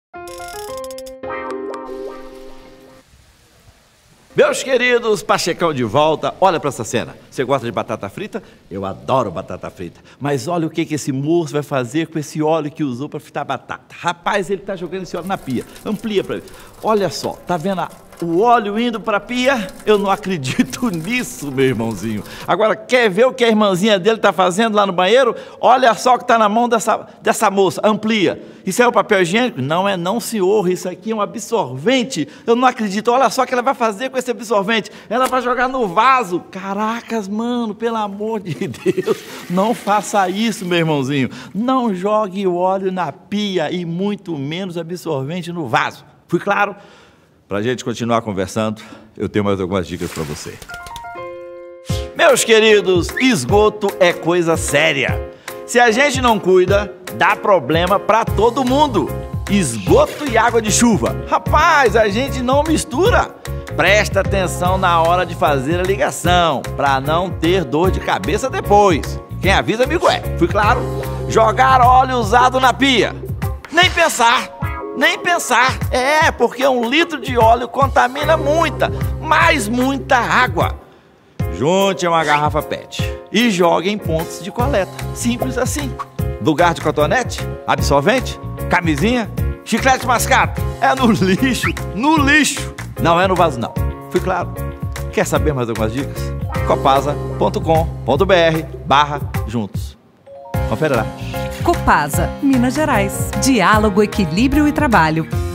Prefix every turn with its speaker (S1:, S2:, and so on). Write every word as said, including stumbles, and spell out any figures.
S1: Meus queridos, Pachecão de volta, olha para essa cena. Você gosta de batata frita? Eu adoro batata frita. Mas olha o que, que esse moço vai fazer com esse óleo que usou para fritar batata. Rapaz, ele tá jogando esse óleo na pia. Amplia para ele. Olha só, tá vendo a, o óleo indo para a pia? Eu não acredito nisso, meu irmãozinho. Agora, quer ver o que a irmãzinha dele tá fazendo lá no banheiro? Olha só o que tá na mão dessa, dessa moça. Amplia. Isso é o papel higiênico? Não é não, senhor. Isso aqui é um absorvente. Eu não acredito. Olha só o que ela vai fazer com esse absorvente. Ela vai jogar no vaso. Caracas, mano, pelo amor de Deus. Não faça isso, meu irmãozinho. Não jogue o óleo na pia e muito menos absorvente no vaso. Fui claro? Pra gente continuar conversando, eu tenho mais algumas dicas para você. Meus queridos, esgoto é coisa séria. Se a gente não cuida, dá problema para todo mundo. Esgoto e água de chuva. Rapaz, a gente não mistura. Presta atenção na hora de fazer a ligação, para não ter dor de cabeça depois. Quem avisa, amigo é. Fui claro? Jogar óleo usado na pia. Nem pensar. Nem pensar. É, porque um litro de óleo contamina muita, mas muita água. Junte uma garrafa pet e jogue em pontos de coleta. Simples assim. Lugar de cotonete, absorvente, camisinha, chiclete mascado. É no lixo, no lixo. Não é no vaso, não. Fui claro? Quer saber mais algumas dicas? copasa ponto com ponto br barra juntos. Confere lá.
S2: Copasa, Minas Gerais. Diálogo, equilíbrio e trabalho.